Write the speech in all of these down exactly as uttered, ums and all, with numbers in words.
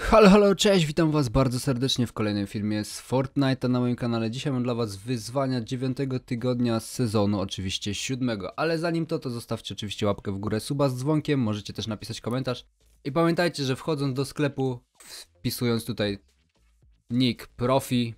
Halo, halo, cześć, witam was bardzo serdecznie w kolejnym filmie z Fortnite'a na moim kanale. Dzisiaj mam dla was wyzwania dziewiątego tygodnia z sezonu, oczywiście siódmego. Ale zanim to, to zostawcie oczywiście łapkę w górę, suba z dzwonkiem, możecie też napisać komentarz. I pamiętajcie, że wchodząc do sklepu, wpisując tutaj nick profi,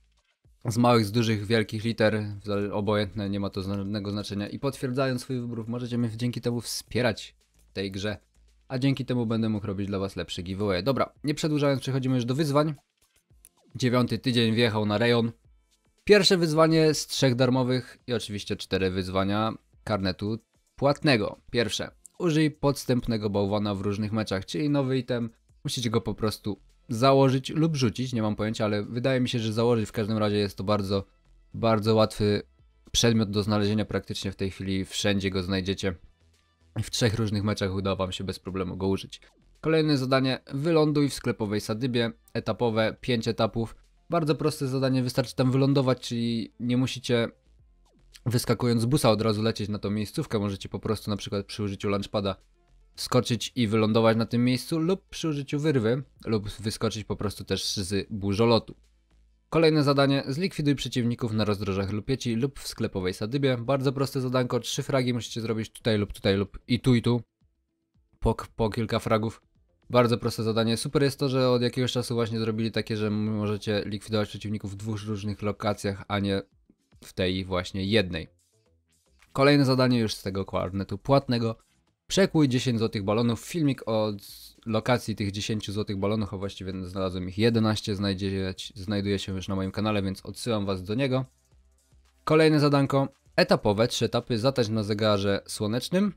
z małych, z dużych, wielkich liter, obojętne, nie ma to żadnego znaczenia. I potwierdzając swój wybór, możecie mnie dzięki temu wspierać w tej grze. A dzięki temu będę mógł robić dla was lepsze giveaway. Dobra, nie przedłużając, przechodzimy już do wyzwań. Dziewiąty tydzień wjechał na rejon. Pierwsze wyzwanie z trzech darmowych i oczywiście cztery wyzwania karnetu płatnego. Pierwsze, użyj podstępnego bałwana w różnych meczach, czyli nowy item. Musicie go po prostu założyć lub rzucić, nie mam pojęcia, ale wydaje mi się, że założyć w każdym razie jest to bardzo, bardzo łatwy przedmiot do znalezienia. Praktycznie w tej chwili wszędzie go znajdziecie. W trzech różnych meczach uda wam się bez problemu go użyć. Kolejne zadanie, wyląduj w sklepowej sadybie, etapowe, pięć etapów. Bardzo proste zadanie, wystarczy tam wylądować, czyli nie musicie wyskakując z busa od razu lecieć na tą miejscówkę. Możecie po prostu na przykład przy użyciu launchpada wskoczyć i wylądować na tym miejscu lub przy użyciu wyrwy lub wyskoczyć po prostu też z burzolotu. Kolejne zadanie, zlikwiduj przeciwników na rozdrożach Lupieci lub w sklepowej sadybie. Bardzo proste zadanko, trzy fragi musicie zrobić tutaj lub tutaj lub i tu i tu. Po, po kilka fragów. Bardzo proste zadanie. Super jest to, że od jakiegoś czasu właśnie zrobili takie, że możecie likwidować przeciwników w dwóch różnych lokacjach, a nie w tej właśnie jednej. Kolejne zadanie już z tego karnetu płatnego. Przekłuj dziesięć złotych balonów. Filmik od lokacji tych dziesięciu złotych balonów, a właściwie znalazłem ich jedenaście, znajdzie, znajduje się już na moim kanale, więc odsyłam was do niego. Kolejne zadanko, etapowe, trzy etapy, zatać na zegarze słonecznym,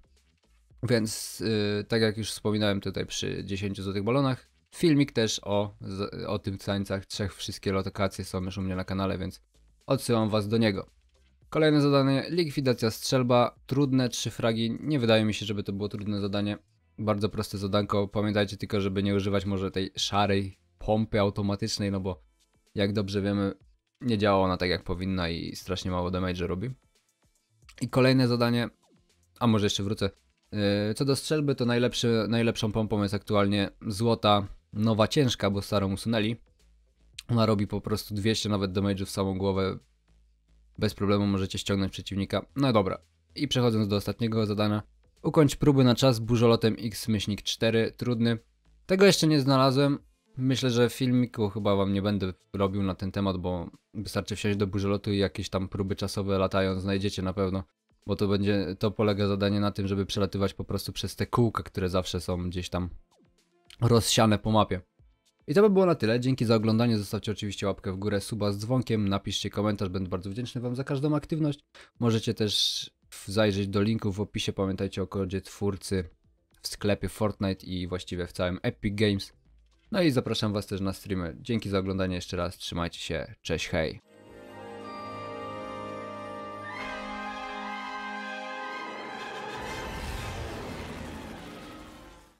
więc yy, tak jak już wspominałem tutaj przy dziesięciu złotych balonach, filmik też o, o tych tańcach, trzech, wszystkie lokacje są już u mnie na kanale, więc odsyłam was do niego. Kolejne zadanie, likwidacja strzelba, trudne, trzy fragi, nie wydaje mi się, żeby to było trudne zadanie. Bardzo proste zadanko, pamiętajcie tylko, żeby nie używać może tej szarej pompy automatycznej, no bo jak dobrze wiemy, nie działa ona tak jak powinna i strasznie mało damage robi. I kolejne zadanie, a może jeszcze wrócę, yy, co do strzelby, to najlepszy, najlepszą pompą jest aktualnie złota, nowa ciężka, bo starą usunęli. Ona robi po prostu dwieście nawet damage'u w samą głowę, bez problemu możecie ściągnąć przeciwnika. No dobra, i przechodząc do ostatniego zadania. Ukończ próby na czas burzolotem X cztery, trudny. Tego jeszcze nie znalazłem. Myślę, że w filmiku chyba wam nie będę robił na ten temat, bo wystarczy wsiąść do burzolotu i jakieś tam próby czasowe latają, znajdziecie na pewno. Bo to będzie, to polega zadanie na tym, żeby przelatywać po prostu przez te kółka, które zawsze są gdzieś tam rozsiane po mapie. I to by było na tyle. Dzięki za oglądanie. Zostawcie oczywiście łapkę w górę, suba z dzwonkiem, napiszcie komentarz, będę bardzo wdzięczny wam za każdą aktywność. Możecie też zajrzeć do linków w opisie, pamiętajcie o kodzie twórcy w sklepie Fortnite i właściwie w całym Epic Games. No i zapraszam was też na streamy. Dzięki za oglądanie jeszcze raz, trzymajcie się, cześć, hej.